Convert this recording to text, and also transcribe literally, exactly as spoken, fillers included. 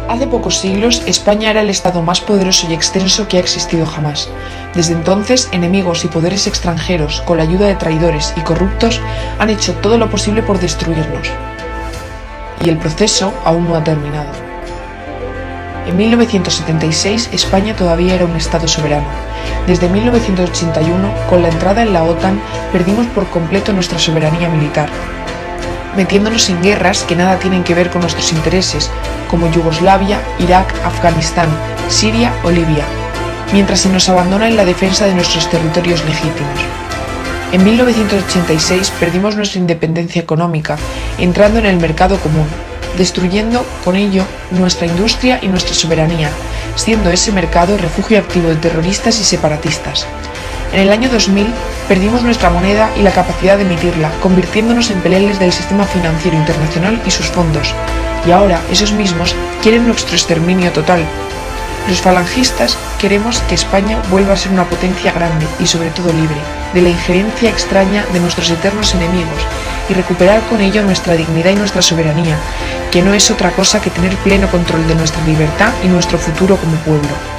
Hace pocos siglos, España era el estado más poderoso y extenso que ha existido jamás. Desde entonces, enemigos y poderes extranjeros, con la ayuda de traidores y corruptos, han hecho todo lo posible por destruirnos. Y el proceso aún no ha terminado. En mil novecientos setenta y seis, España todavía era un estado soberano. Desde mil novecientos ochenta y uno, con la entrada en la OTAN, perdimos por completo nuestra soberanía militar, metiéndonos en guerras que nada tienen que ver con nuestros intereses, como Yugoslavia, Irak, Afganistán, Siria o Libia, mientras se nos abandona en la defensa de nuestros territorios legítimos. En mil novecientos ochenta y seis perdimos nuestra independencia económica, entrando en el mercado común, destruyendo con ello nuestra industria y nuestra soberanía, siendo ese mercado refugio activo de terroristas y separatistas. En el año dos mil perdimos nuestra moneda y la capacidad de emitirla, convirtiéndonos en peleles del sistema financiero internacional y sus fondos, y ahora esos mismos quieren nuestro exterminio total. Los falangistas queremos que España vuelva a ser una potencia grande y sobre todo libre de la injerencia extraña de nuestros eternos enemigos y recuperar con ello nuestra dignidad y nuestra soberanía, que no es otra cosa que tener pleno control de nuestra libertad y nuestro futuro como pueblo.